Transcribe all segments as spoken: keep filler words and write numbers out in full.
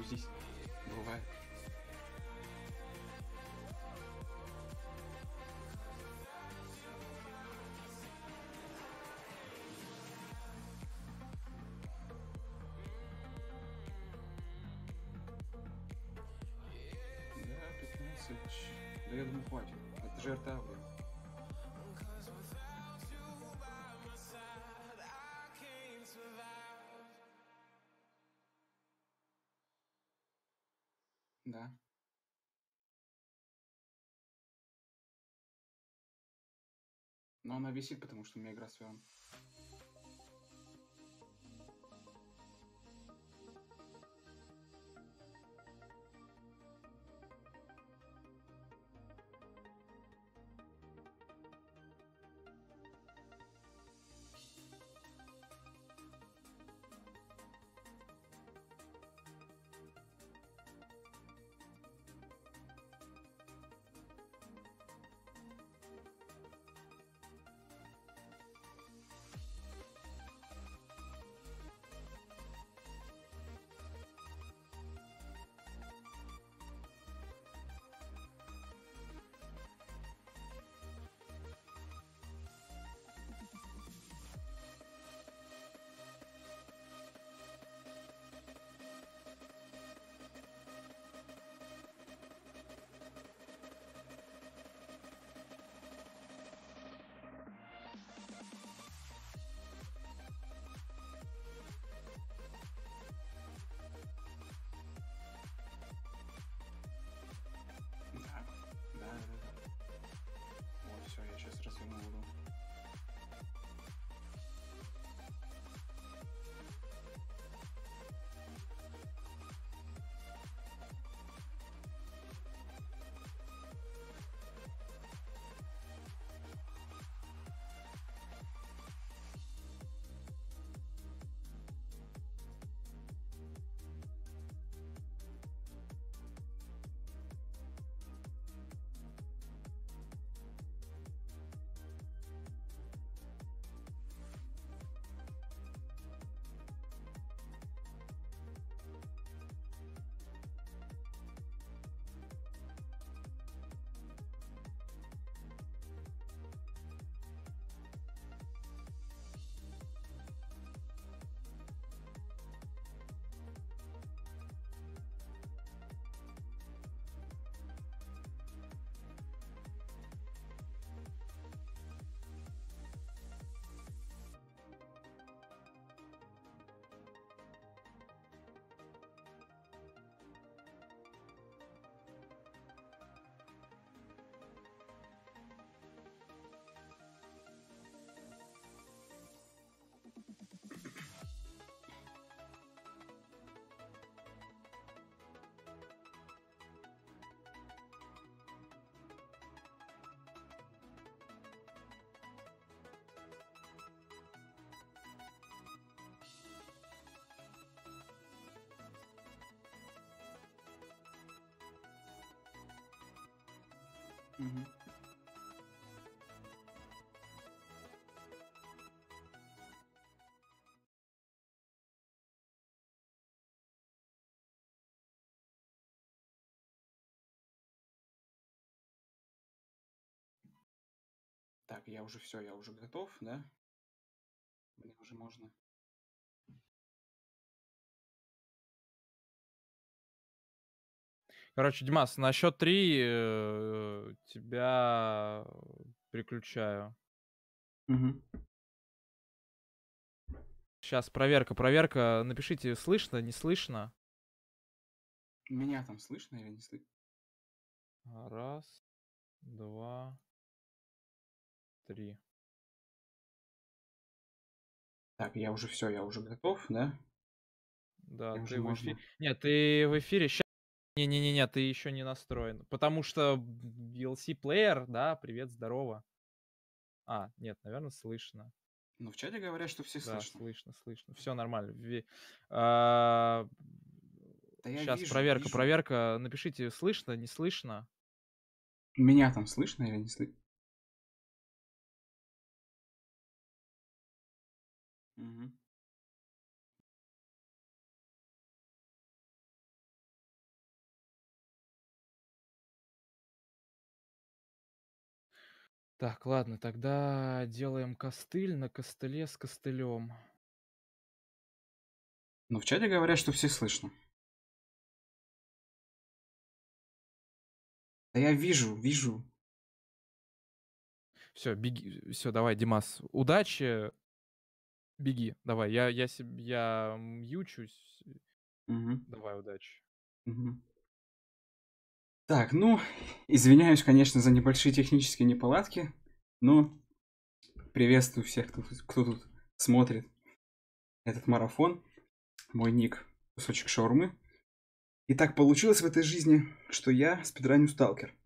Грузись. Бывает. Да, пятнадцать. Да я думаю, хватит. Это же эр тэ а, блин. Да. Но она висит, потому что у меня игра свернута. Да, да, да, да. Вот, все, я сейчас разверну игру. Мгм. Так, я уже все, я уже готов, да? Мне уже можно. Короче, Димас, на счет три э, тебя переключаю. Мгм. Сейчас проверка, проверка. Напишите, слышно, не слышно. Меня там слышно или не слышно? Раз, два, три. Так, я уже все, я уже готов, да? Да, Мне уже ты в эфире. можно. Нет, ты в эфире. Ща... Не-не-не, ты еще не настроен. Потому что ви эл си-плеер, да, привет, здорово. А, нет, наверное, слышно. Ну, в чате говорят, что все Да, слышно. слышно, слышно. Все нормально. Ви- а, Да я Сейчас вижу, проверка, вижу. проверка. Напишите, слышно, не слышно. Меня там слышно или не слышно? Мгм. Так, ладно, тогда делаем костыль на костыле с костылем. Но в чате говорят, что всех слышно. Да я вижу, вижу. Все, беги. Все, давай, Димас. Удачи. Беги. Давай, я, я, себ- я мьючусь. Мгм, Давай, удачи. мгм. Так, ну, извиняюсь, конечно, за небольшие технические неполадки, но приветствую всех, кто, тут- кто тут смотрит этот марафон. Мой ник — кусочек шаурмы. И так получилось в этой жизни, что я спидраню Сталкер.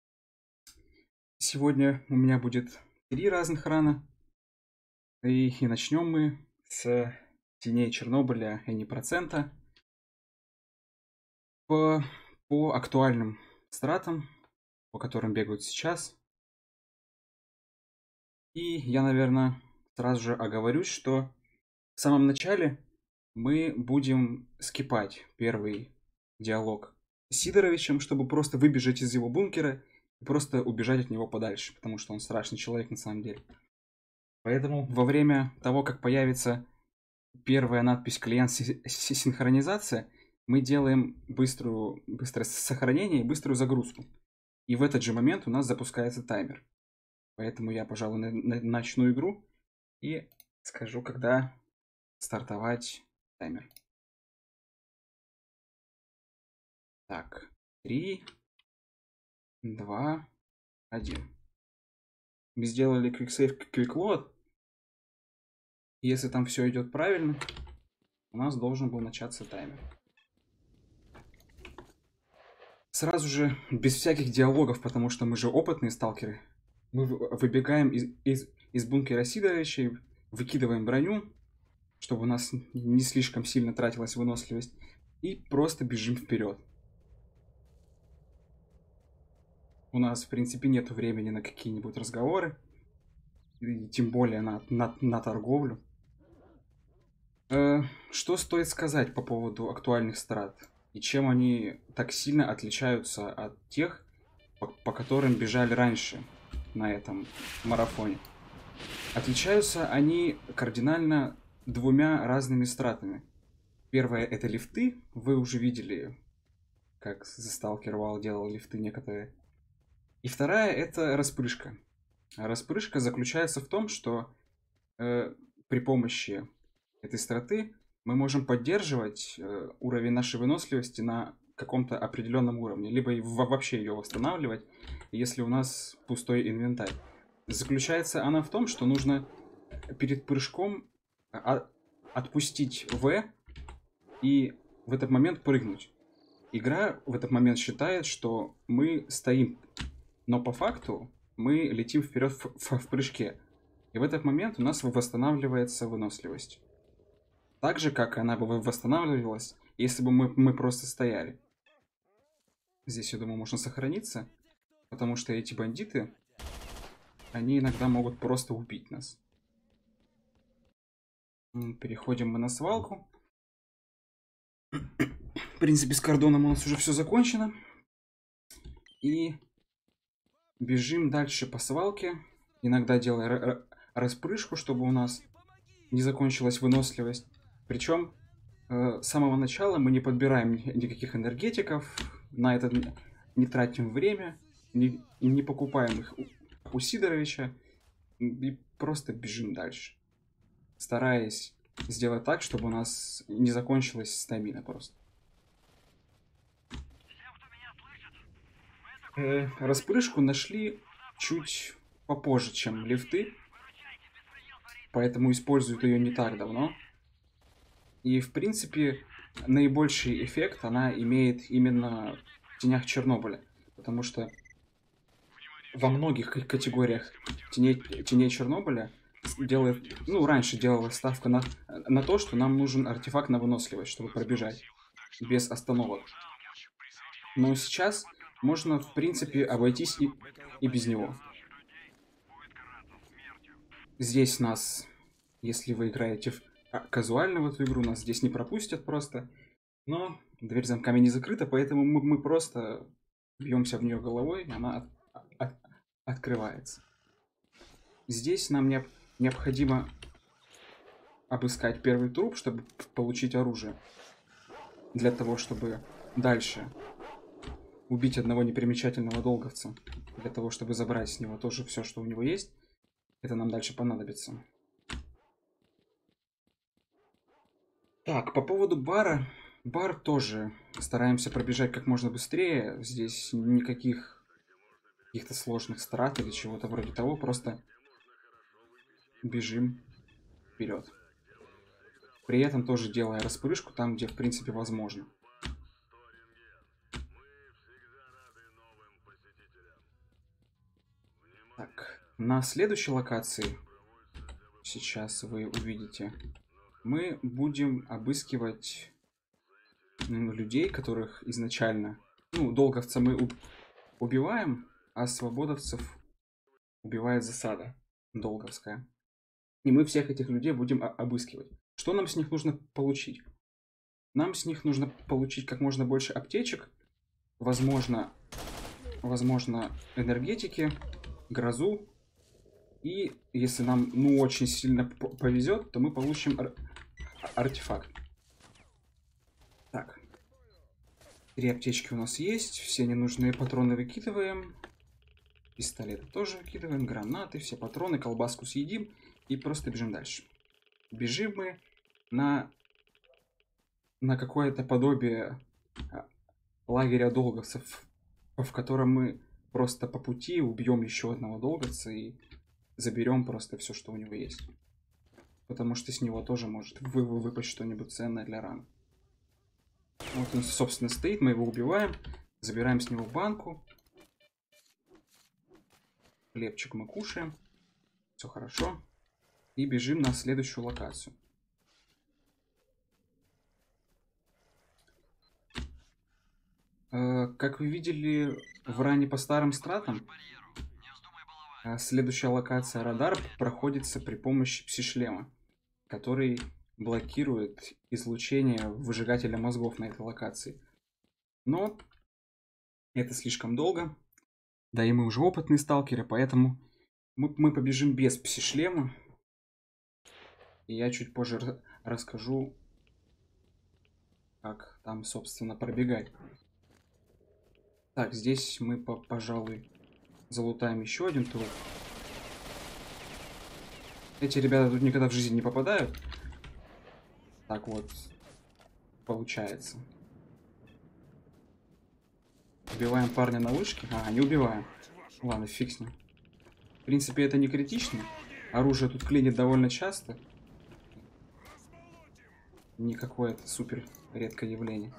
Сегодня у меня будет три разных рана. И, и начнем мы с теней Чернобыля и не процента. По, по актуальным стратам, по которым бегают сейчас. И я, наверное, сразу же оговорюсь, что в самом начале мы будем скипать первый диалог с Сидоровичем, чтобы просто выбежать из его бункера и просто убежать от него подальше, потому что он страшный человек на самом деле. Поэтому во время того, как появится первая надпись «Клиент си- си- синхронизация», мы делаем быструю, быстрое сохранение и быструю загрузку. И в этот же момент у нас запускается таймер. Поэтому я, пожалуй, на- на- начну игру и скажу, когда стартовать таймер. Так, три, два, один. Мы сделали Quick Save, Quick Load. Если там все идет правильно, у нас должен был начаться таймер. Сразу же, без всяких диалогов, потому что мы же опытные сталкеры, мы выбегаем из, из, из бункера Сидоровича, выкидываем броню, чтобы у нас не слишком сильно тратилась выносливость, и просто бежим вперед. У нас, в принципе, нет времени на какие-нибудь разговоры, и тем более на, на, на торговлю. Э, что стоит сказать по поводу актуальных страт? И чем они так сильно отличаются от тех, по, по которым бежали раньше на этом марафоне? Отличаются они кардинально двумя разными стратами. Первое — это лифты. Вы уже видели, как The Stalker Wall делал лифты некоторые. И вторая — это распрыжка. А распрыжка заключается в том, что э, при помощи этой страты мы можем поддерживать э, уровень нашей выносливости на каком-то определенном уровне, либо и во- вообще ее восстанавливать, если у нас пустой инвентарь. Заключается она в том, что нужно перед прыжком а- отпустить В и в этот момент прыгнуть. Игра в этот момент считает, что мы стоим, но по факту мы летим вперед в, в, в прыжке. И в этот момент у нас восстанавливается выносливость. Так же, как она бы восстанавливалась, если бы мы, мы просто стояли. Здесь, я думаю, можно сохраниться, потому что эти бандиты, они иногда могут просто убить нас. Переходим мы на свалку. В принципе, с кордоном у нас уже все закончено. И бежим дальше по свалке, иногда делая распрыжку, чтобы у нас не закончилась выносливость. Причем э, с самого начала мы не подбираем никаких энергетиков, на это не тратим время, не, не покупаем их у, у Сидоровича и просто бежим дальше, стараясь сделать так, чтобы у нас не закончилась стамина просто. Э, распрыжку нашли чуть попозже, чем лифты, поэтому используют ее не так давно. И, в принципе, наибольший эффект она имеет именно в тенях Чернобыля, потому что во многих категориях теней, теней Чернобыля делает, ну, раньше делалась ставка на, на то, что нам нужен артефакт на выносливость, чтобы пробежать без остановок. Но сейчас можно, в принципе, обойтись и, и без него. Здесь нас, если вы играете в, а, казуально в эту игру, нас здесь не пропустят просто. Но дверь замками не закрыта, поэтому мы, мы просто бьемся в нее головой, и она от, от- открывается. здесь нам необ необходимо обыскать первый труп, чтобы получить оружие. Для того, чтобы дальше убить одного непримечательного долговца. Для того, чтобы забрать с него тоже все, что у него есть. Это нам дальше понадобится. Так, по поводу бара. Бар тоже стараемся пробежать как можно быстрее. Здесь никаких каких-то сложных страт или чего-то вроде того. Просто бежим вперед. При этом тоже делая распрыжку там, где в принципе возможно. Так, на следующей локации, сейчас вы увидите, мы будем обыскивать ну, людей, которых изначально, ну, долговца мы уб убиваем, а свободовцев убивает засада долговская. И мы всех этих людей будем обыскивать. Что нам с них нужно получить? Нам с них нужно получить как можно больше аптечек, возможно, возможно энергетики, грозу. И если нам ну очень сильно повезет, то мы получим ар артефакт. Так. Три аптечки у нас есть. Все ненужные патроны выкидываем. Пистолеты тоже выкидываем. Гранаты, все патроны. Колбаску съедим. И просто бежим дальше. Бежим мы на, на какое-то подобие лагеря долговцев, в котором мы просто по пути убьем еще одного долговца и заберем просто все, что у него есть. Потому что с него тоже может вы выпасть что-нибудь ценное для ран. Вот он, собственно, стоит, мы его убиваем, забираем с него банку. Хлебчик мы кушаем. Все хорошо. И бежим на следующую локацию. Э, как вы видели в ране по старым стратам, следующая локация радар проходится при помощи пси-шлема, который блокирует излучение выжигателя мозгов на этой локации. Но это слишком долго. Да и мы уже опытные сталкеры, поэтому мы, мы побежим без пси-шлема. И я чуть позже расскажу, как там, собственно, пробегать. Так, здесь мы, пожалуй, залутаем еще один труп. Эти ребята тут никогда в жизни не попадают. Так вот получается. Убиваем парня на вышке. А, не убиваем. Ладно, фиг с ним. В принципе, это не критично. Оружие тут клинит довольно часто. Не какое-то супер редкое явление.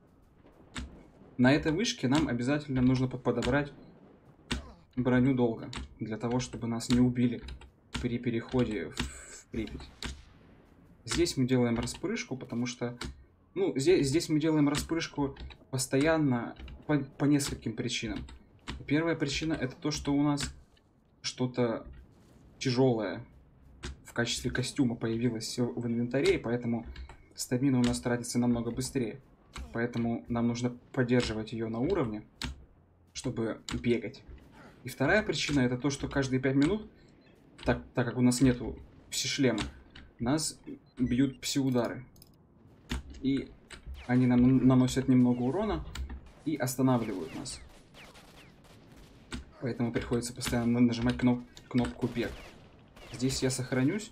На этой вышке нам обязательно нужно подобрать броню долго. Для того, чтобы нас не убили при переходе в Припять. Здесь мы делаем распрыжку, потому что... Ну, здесь, здесь мы делаем распрыжку постоянно по, по нескольким причинам. Первая причина это то, что у нас что-то тяжелое в качестве костюма появилось в инвентаре, и поэтому стамина у нас тратится намного быстрее. Поэтому нам нужно поддерживать ее на уровне, чтобы бегать. И вторая причина это то, что каждые пять минут, так, так как у нас нету пси-шлема, нас бьют пси-удары. И они нам наносят немного урона и останавливают нас. Поэтому приходится постоянно нажимать кноп кнопку бег. Здесь я сохранюсь.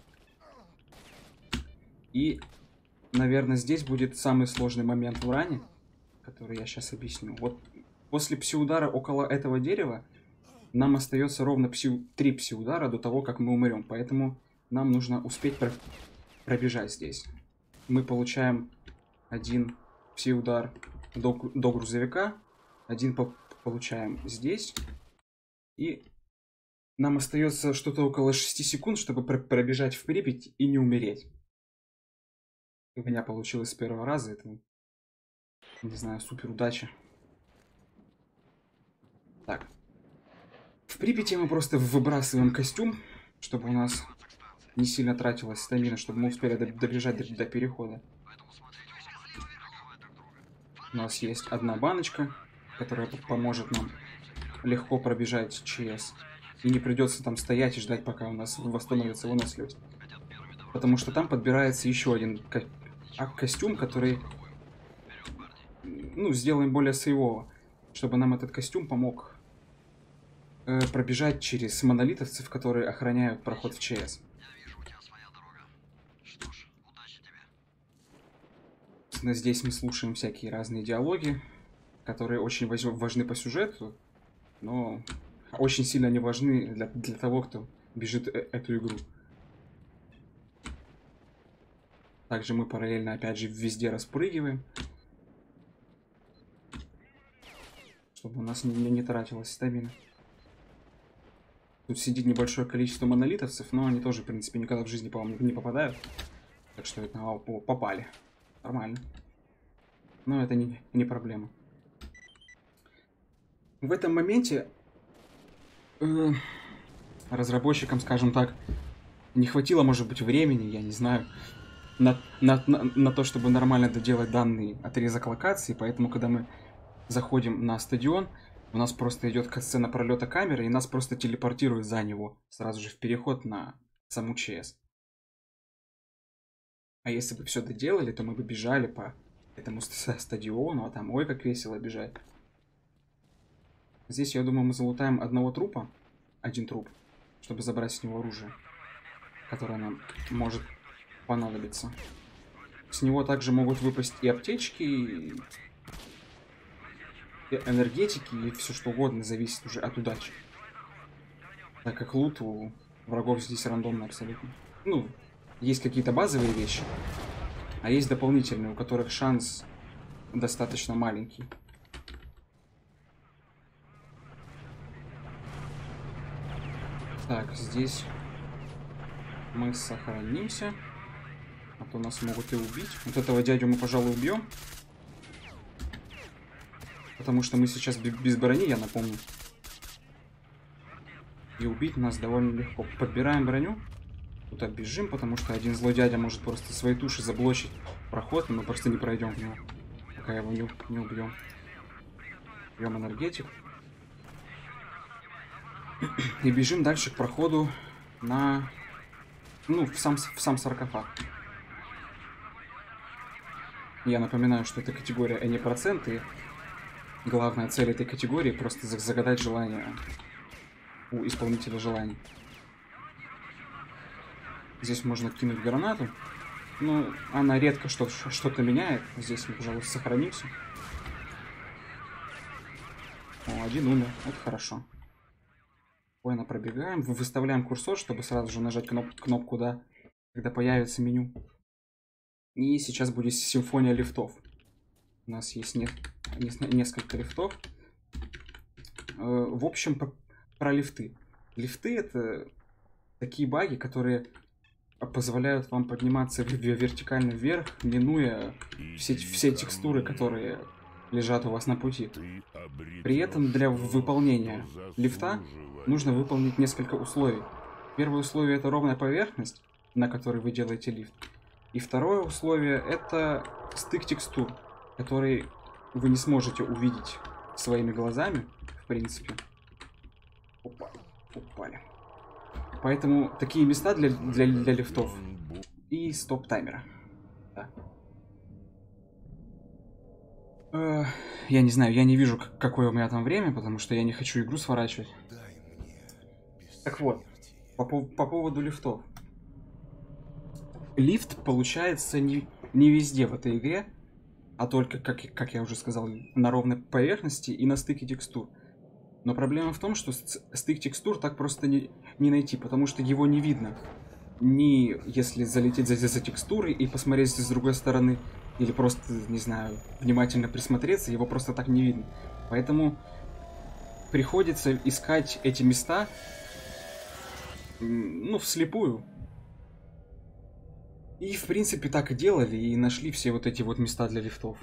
И, наверное, здесь будет самый сложный момент в ране, который я сейчас объясню. Вот после пси-удара около этого дерева нам остается ровно пси три пси-удара до того, как мы умрем. Поэтому нам нужно успеть про пробежать здесь. Мы получаем один пси-удар до, до грузовика, один по получаем здесь. И нам остается что-то около шести секунд, чтобы пр пробежать в Припять и не умереть. У меня получилось с первого раза. Это, не знаю, супер удача. Так. В Припяти мы просто выбрасываем костюм, чтобы у нас не сильно тратилась стамина, чтобы мы успели добежать до, до перехода. У нас есть одна баночка, которая поможет нам легко пробежать через И не придется там стоять и ждать, пока у нас восстановится выносливость. Потому что там подбирается еще один ко а костюм, который, ну, сделаем более сейвово, чтобы нам этот костюм помог э, пробежать через монолитовцев, которые охраняют проход в ЧС. Но здесь мы слушаем всякие разные диалоги, которые очень важны по сюжету, но очень сильно не важны для, для того, кто бежит э эту игру. Также мы параллельно, опять же, везде распрыгиваем, чтобы у нас не, не тратилась стамина. Тут сидит небольшое количество монолитовцев, но они тоже, в принципе, никогда в жизни, по-моему, не попадают. Так что это а, попали. Нормально. Но это не, не проблема. В этом моменте э, разработчикам, скажем так, не хватило, может быть, времени, я не знаю, на, на, на, на то, чтобы нормально доделать данный отрезок локации. Поэтому, когда мы заходим на стадион, у нас просто идет сцена пролета камеры, и нас просто телепортируют за него сразу же в переход на саму ЧС. А если бы все доделали, то мы бы бежали по этому стадиону, а там ой, как весело бежать. Здесь, я думаю, мы залутаем одного трупа, один труп, чтобы забрать с него оружие, которое нам может понадобиться. С него также могут выпасть и аптечки, и энергетики, и все что угодно, зависит уже от удачи. Так как лут у врагов здесь рандомно абсолютно. Ну, есть какие-то базовые вещи, а есть дополнительные, у которых шанс достаточно маленький. Так, здесь мы сохранимся, а то нас могут и убить. Вот этого дядю мы, пожалуй, убьем. Потому что мы сейчас без брони, я напомню. И убить нас довольно легко. Подбираем броню. Тут бежим, потому что один злой дядя может просто своей туши заблочить проход, и мы просто не пройдем в него, пока его не, не убьем. Берем энергетик. И бежим дальше к проходу на... Ну, в сам, в сам саркофаг. Я напоминаю, что это категория, а не процент, и главная цель этой категории просто загадать желание у исполнителя желаний. Здесь можно кинуть гранату. Ну, она редко что-то что-то меняет. Здесь мы, пожалуйста, сохранимся. О, один умер. Это хорошо. Спокойно пробегаем. Выставляем курсор, чтобы сразу же нажать кноп кнопку, да, когда появится меню. И сейчас будет симфония лифтов. У нас есть не не несколько лифтов. В общем, про лифты. Лифты — это такие баги, которые позволяют вам подниматься вертикально вверх, минуя все, все текстуры, которые лежат у вас на пути. При этом для выполнения лифта нужно выполнить несколько условий. Первое условие — это ровная поверхность, на которой вы делаете лифт. И второе условие — это стык текстур, который вы не сможете увидеть своими глазами, в принципе. Опа, упали. Поэтому такие места для, для, для лифтов. И стоп-таймера. Да. Э, я не знаю, я не вижу, какое у меня там время, потому что я не хочу игру сворачивать. Так вот, по, по поводу лифтов. Лифт получается не, не везде в этой игре, а только, как, как я уже сказал, на ровной поверхности и на стыке текстур. Но проблема в том, что стык текстур так просто не, не найти, потому что его не видно. Ни если залететь за, за текстурой и посмотреть с другой стороны, или просто, не знаю, внимательно присмотреться, его просто так не видно. Поэтому приходится искать эти места, ну, вслепую. И, в принципе, так и делали, и нашли все вот эти вот места для лифтов.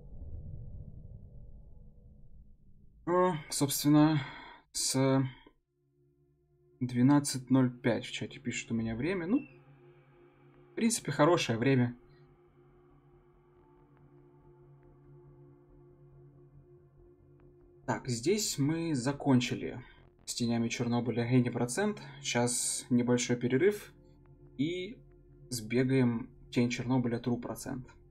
О, собственно, с двенадцать ноль пять в чате пишут у меня время. Ну, в принципе, хорошее время. Так, здесь мы закончили с тенями Чернобыля Гений процент. Сейчас небольшой перерыв и сбегаем тень Чернобыля True процент.